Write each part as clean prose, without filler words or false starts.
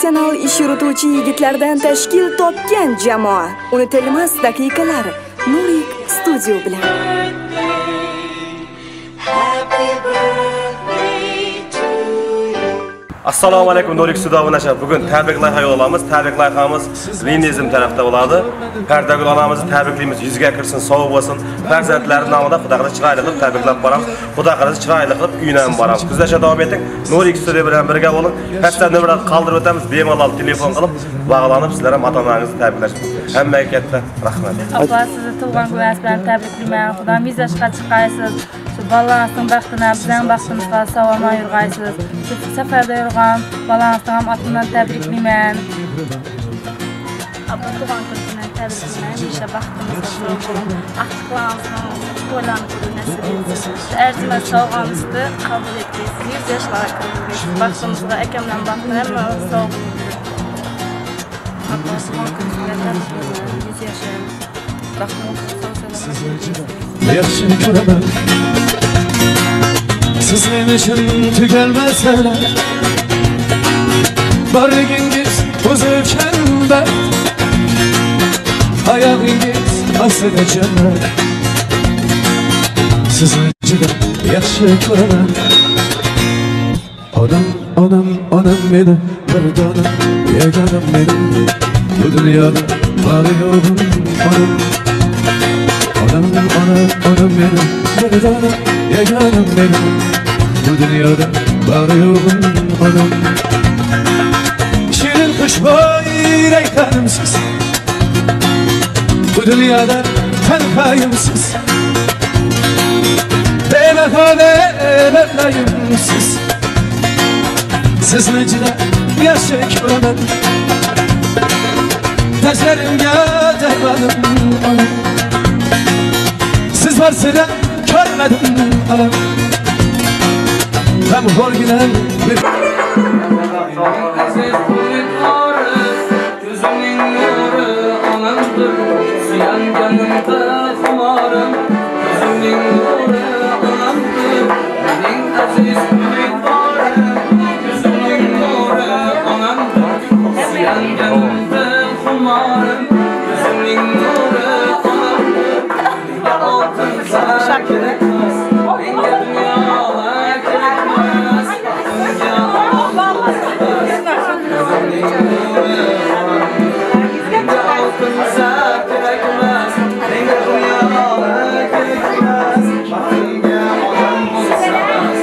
professional ish yurituvchi yigitlardan tashkil topgan jamoa. Unutilmas daqiqalar Nurik Studio bilan. Assalomu alaykum Nurik Studio nasha. Bugun tabriklar hayol olamiz. Tabriklarimiz Linizm tarafda bo'ladi. Pardagul onamizni tabriklaymiz. Yuzga kirsin, sog' bo'lsin. Farzandlari nomida Xudoga chiroyli qilib tabriklab boramiz. Xudo xohlasa chiroyli qilib uydan boramiz. Kuzlasha davom eting. Nurik Studio bilan birga bo'ling. Pastda nomerni qoldirib o'tamiz. Bemalol telefon qilib bog'lanib sizlar ham ota-onangizni tabriklashing. Hammaga katta rahmat. Apa sizni tug'ilgan kuningiz bilan tabriklayman. Xudo mizashga chiqaysiz. Şu balansın baxtına, bizden baxtımızda savama yurğaysınız. Şu səfərdə yurğan balansın ham atından təbrikliyəm. Abla tuğan kürtündən təbrikliyəm. İşə baxtımızda durğun. Axtıqlansın, toylanı qurur nəsib etsin. Ərzimə savğanızdı, qabul etdiniz. 100 yaşlara qabul etdiniz. Baxtımızda əkəmlə baxtın, həmmə sağ olun. Abla tuğan kürtündən təbrikliyəm. 100 yaşayım. Baxtımızda Yaxşı ko'raman siz men uchun tugalmasalar borligingiz o'zimchan baxt oyog'ingiz ostida jannat sizni juda yaxshi ko'raman onam meni bir dona yagonam mening bu dunyoda bari yo'g'im onam benim, bir dona yagonam benim. Bu dünyada bari yo'g'im onam. Shirin xushbo'y rayhanimsiz. Bu dunyoda tanhoyimsiz. Bebaho lablayimsiz. Sizni juda yaxshi ko'raman. Tashlarimga darmadim onam. Siz varsida ko'rmadim alam ham xo'rginan aziz umidvoriz ko'zimning nuri onamdir suyanganimda xumorim ko'zimning nuri onamdir mening aziz umidvorim ko'zimning nuri onamdir suyanganimda xumorim ko'zimning nuri kerakmas, menga dunyolar kerakmas, menga oltin zar kerakmas, menga dunyolar kerakmas, baxtimga odam bo'lsa bas,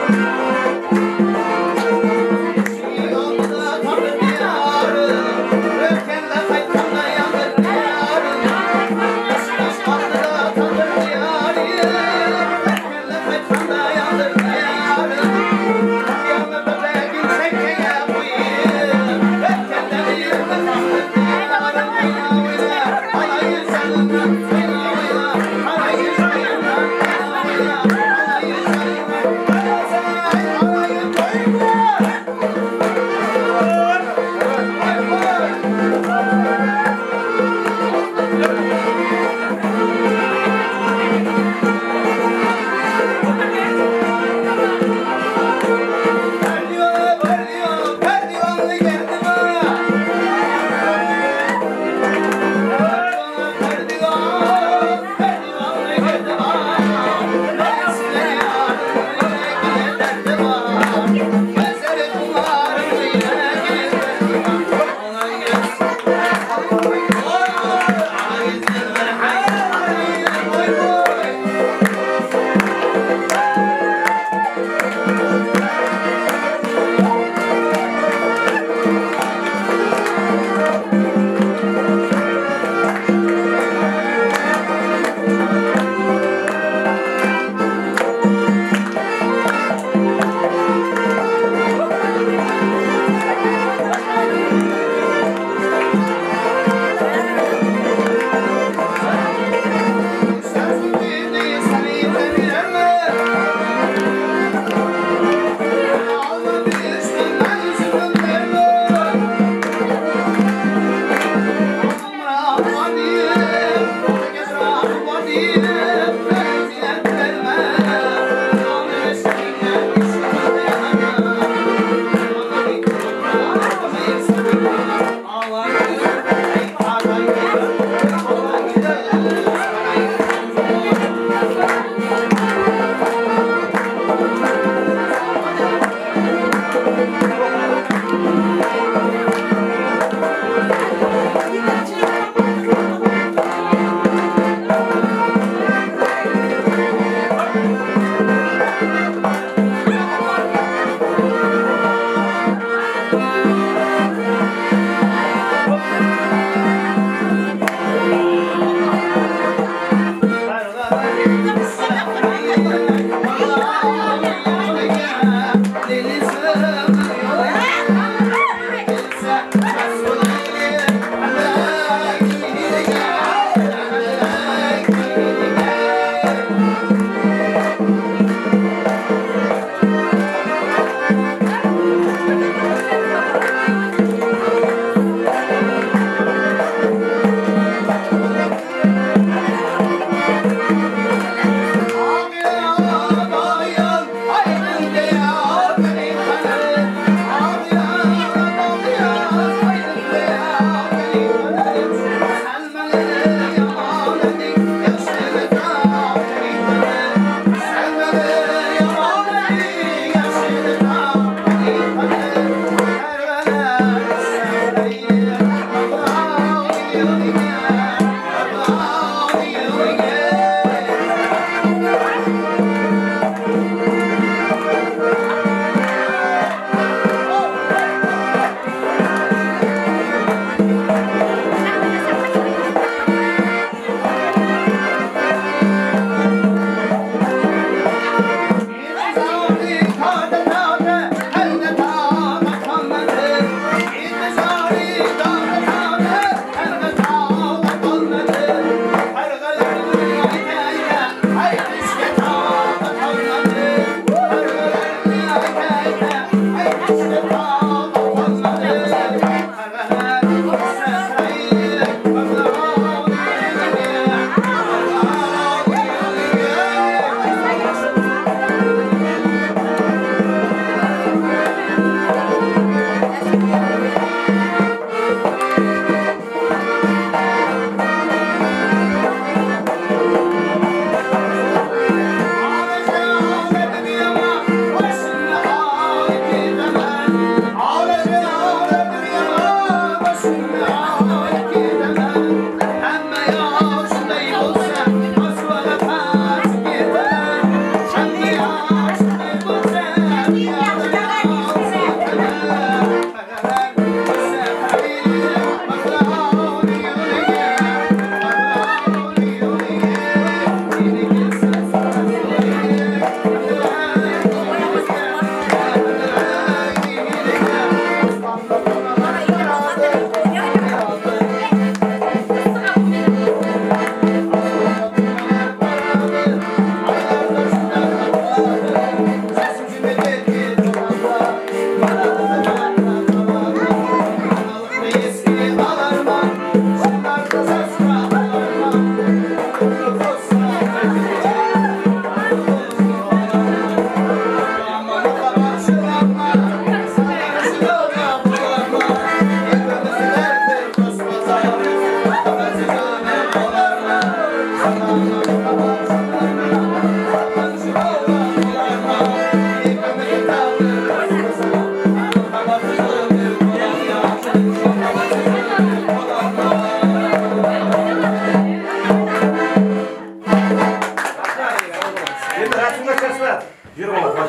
Thank you.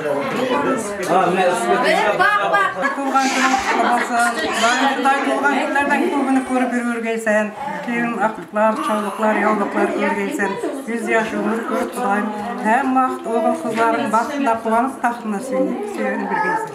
Tuğan günün kutlu olsun. Barışıday tuğan günlerden köpünü körüp yürürgeysen, keyin aklıklar, çoğluklar, yolluklar görgeysen, 100 yaş ömür körüp Xudayım hem vaqt oğul kızların baxtında quvonib taxtına suyunib birgeysen.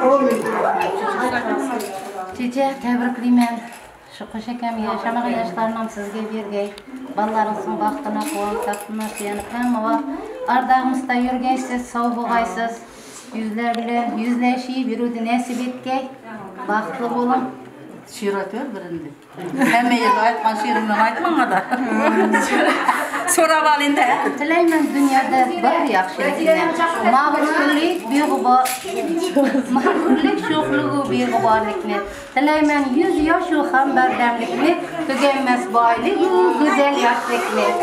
Çiçek tebrikliymen. Şu koşakem yaşamağı yaşlarından sizge birgey. Ballarınızın baxtına quvonib taxtına suyanıp hem vaqt ardağımızda yürgeysiz, sağ boğaysız. Yüzler bilen yüzleşiyi birudi nesip etkey. Baxtlı olun. Şiir atıyor birinde. Hemme yerde aytman şiirimden aytmana da. Sorab alın da. Tileymen dünyada bir yaxşılıklar. Mağrurlik bir gubar. Mağrurlik şoqluğu bir gubarlıklar. Tileymen 100 yaşı ham berdemliklar. Tügenmez baylık, güzel yaşlıklar.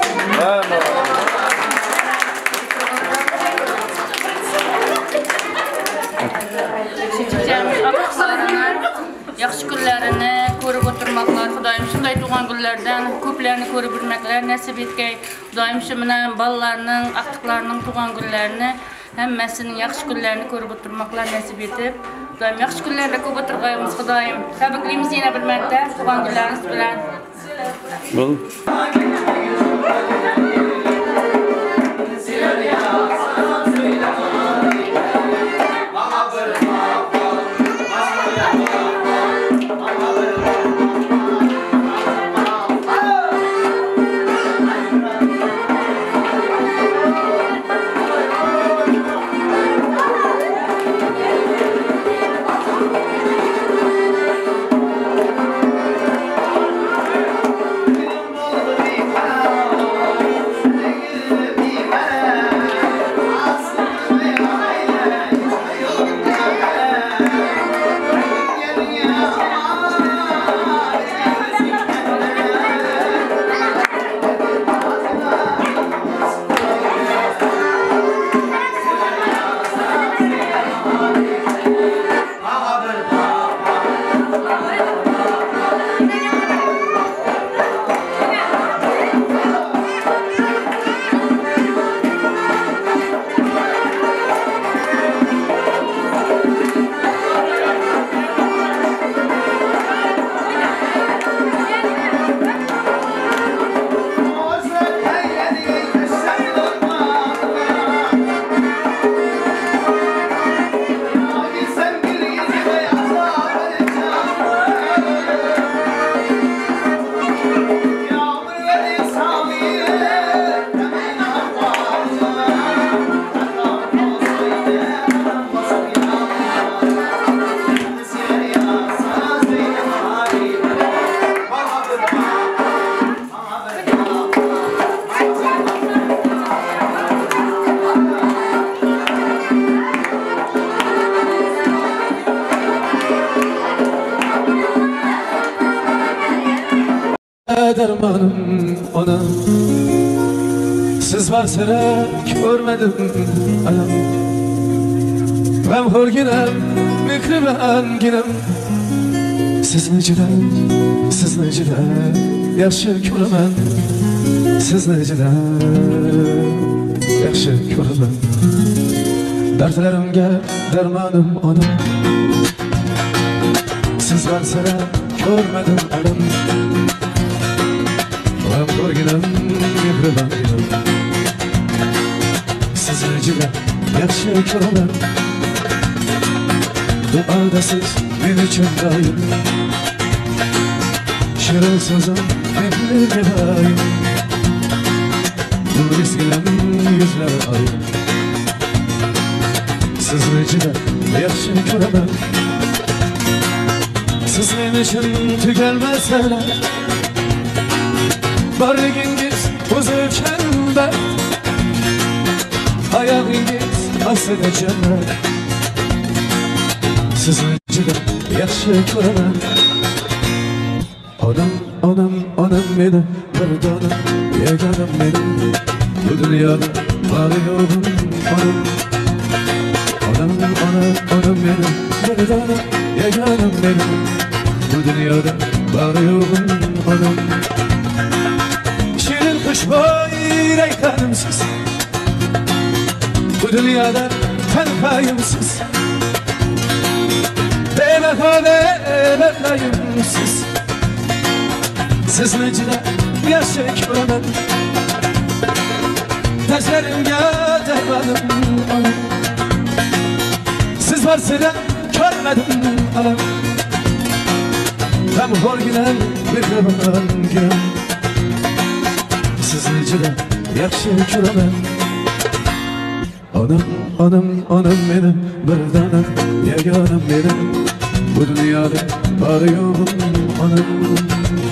Çiçeklerimiz akışlarını, yaxşı günlerini görüp oturmaklar, Xudayım şunday tuğan günlerden köplerini görüp bilmekler nasip etkey. Xudayım şuminen ballarının, aktıklarının tuğan günlerini, hemmesinin yaxşı günlerini görüp oturmaklar nasip etip, Xudayım yaxşı günlerinde köp oturgayımız Xudayım. Təbrikliyimiz yine bilmekte, tuğan günleriniz bilen. Dermanım ona siz varsa görmedim anam ben horginem mikriben ginem siz necide yaxşı ko'raman siz necide yaxşı ko'raman dardlarimga dermanım ona siz varsa görmedim anam ben ko'rginim mehriban ginem siz necide yaxshi ko'raman duoda siz men uchun doim shirin so'zim mehrga doim bu eskilem yuzlar ay siz necide yaxshi ko'raman siz men uchun tugalmasalar barligingiz o'zimchan baxt oyog'ingiz ostida jannat sizni juda yaxshi ko'raman onam meni bir dona yeganim meni bu dunyoda bari yo'g'im onam meni bir dona yeganim meni bu dunyoda bari yo'g'im onam xushbo'y rayhanimsiz bu dunyoda tenhayımsız Bebeğimsiz Siz necide yaşayık ömür Teşerimge dermadım alım Siz varsıda körmedim alım Hem hor gülen bir yaman gün Siz necide yaşayık ömür Anam benim, bir tanem, yeganım benim Bu dünyada var yoğum anam